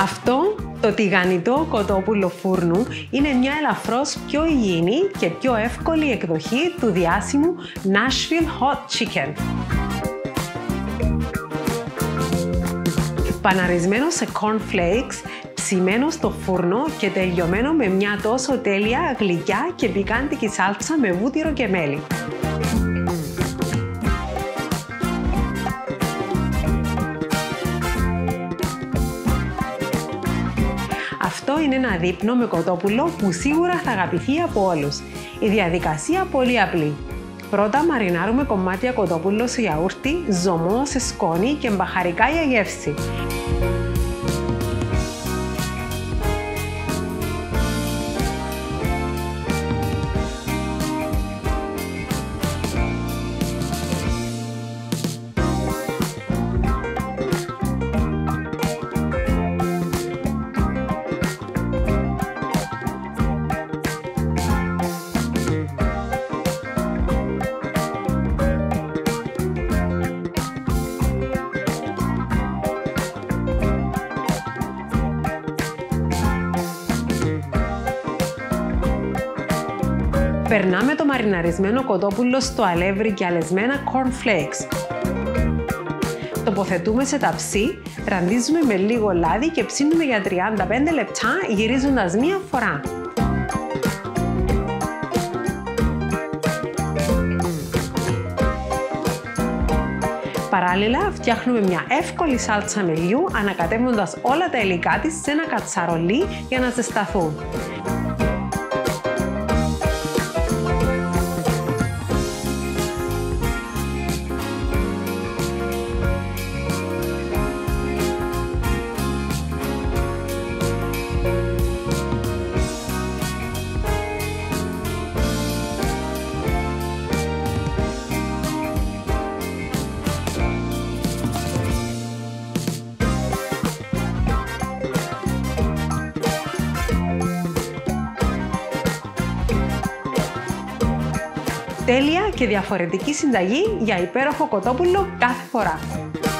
Αυτό το τηγανιτό κοτόπουλο φούρνου είναι μια ελαφρώς πιο υγιεινή και πιο εύκολη εκδοχή του διάσημου Nashville Hot Chicken. Παναρισμένο σε cornflakes, ψημένο στο φούρνο και τελειωμένο με μια τόσο τέλεια γλυκιά και πικάντικη σάλτσα με βούτυρο και μέλι. Αυτό είναι ένα δείπνο με κοτόπουλο που σίγουρα θα αγαπηθεί από όλους. Η διαδικασία πολύ απλή. Πρώτα μαρινάρουμε κομμάτια κοτόπουλο σε γιαούρτι, ζωμό σε σκόνη και μπαχαρικά για γεύση. Περνάμε το μαριναρισμένο κοτόπουλο στο αλεύρι και αλεσμένα cornflakes. Τοποθετούμε σε ταψί, ραντίζουμε με λίγο λάδι και ψήνουμε για 35 λεπτά γυρίζοντας μία φορά. Παράλληλα, φτιάχνουμε μια εύκολη σάλτσα μελιού ανακατεύοντας όλα τα υλικά της σε ένα κατσαρολί για να ζεσταθούν. Τέλεια και διαφορετική συνταγή για υπέροχο κοτόπουλο κάθε φορά.